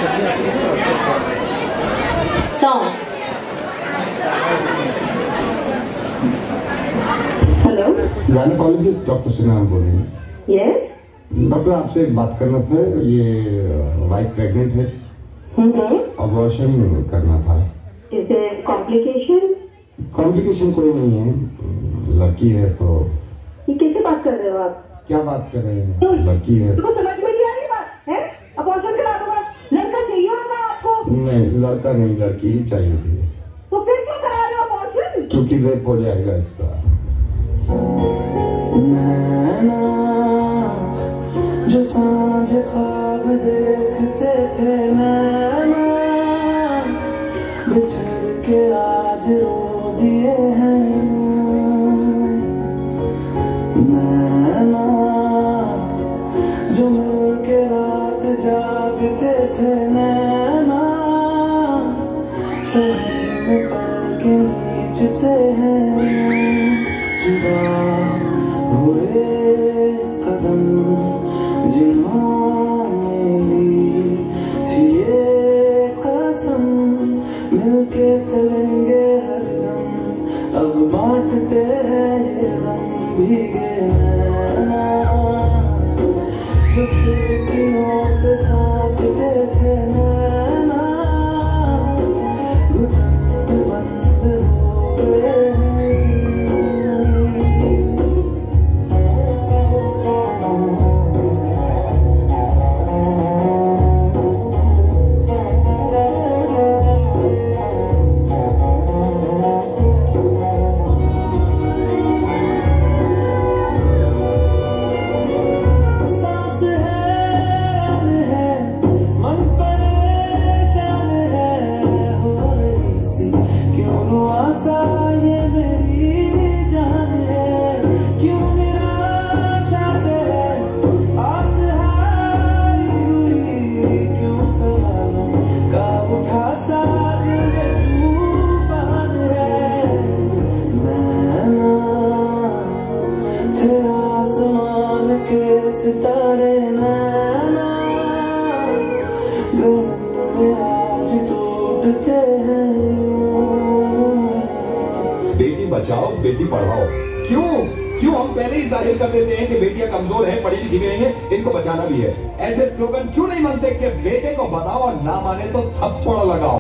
Song. Hello, gynaecologist doctor Sinha बोल रही हैं। यस डॉक्टर, आपसे एक बात करना था। ये वाइफ प्रेग्नेंट है, अबॉर्शन करना था। Is there complication? कॉम्प्लिकेशन कोई नहीं है, लड़की है तो। ये कैसे बात कर रहे हो आप? क्या बात कर रहे हैं? लड़की है तुमको समझ में नहीं आ रही बात है? अबॉर्शन करा दूंगा। लड़का चाहिए होगा आपको? नहीं, लड़का नहीं, लड़की ही चाहिए थी। तो फिर क्यों करा रहे हो अबॉर्शन? क्योंकि रेप हो जाएगा इसका। जो सांझ ख्वाब देखते थे नैना, बिछड़ के आज रो दिए हैं नैना, जो मिल के रात जागते थे नैना, सही में पल के नीचते हैं, जुदा हुए कदम जिन्होंने ली थी ये कसम, मिलके चलेंगे हरदम, अब बांटते हैं ये गम, भीगे नैना जो खिड़कियों से झांकते थे नैना, घुटन बंद हो गए हैं। सितारे नैना में आज टूटते हैं। बेटी बचाओ बेटी पढ़ाओ, क्यों हम पहले ही जाहिर कर देते हैं कि बेटियां कमजोर हैं, पढ़ी लिखी गई हैं, इनको बचाना भी है। ऐसे स्लोगन क्यों नहीं मानते कि बेटे को बताओ और ना माने तो थप्पड़ लगाओ।